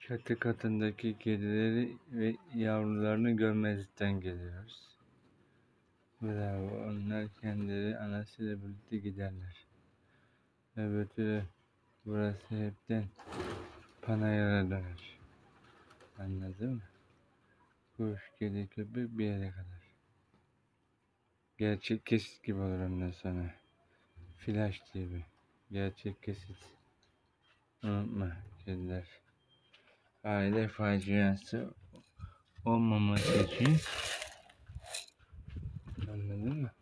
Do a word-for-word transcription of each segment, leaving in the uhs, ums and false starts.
Çatı katındaki kedileri ve yavrularını görmezlikten geliyoruz. Bravo, onlar kendileri anasıyla birlikte giderler. Öbürü burası hepten panayıra döner. Anladın mı? Kuş, kedi, köpek bir yere kadar. Gerçek kesit gibi olur ondan sonra. Flash T V. Gerçek kesit. Unutma kediler. Aile faciası olmaması için. Anladın mı?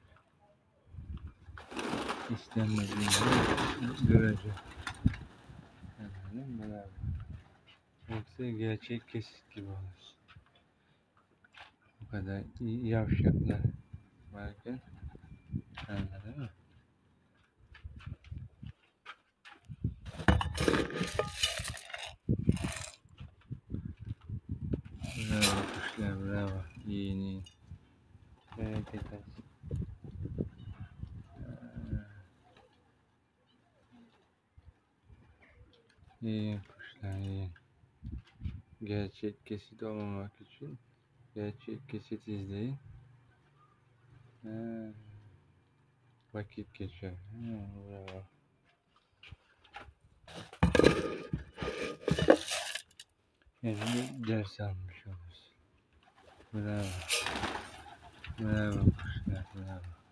İstenmediğini göreceğim. Anladın mı? Bravo. Yoksa gerçek kesit gibi olur. Bu kadar yavşaklar varken, anladın mı? Bravo kuşlar, bravo. Yiyin yiyin. Bereket olsun. Yiyin kuşlar, yiyin. Gerçek kesit olmamak için gerçek kesit izleyin. Ha, vakit geçer. Ha, bravo. Yani ders almış oluruz. Bravo. Bravo kuşlar, bravo.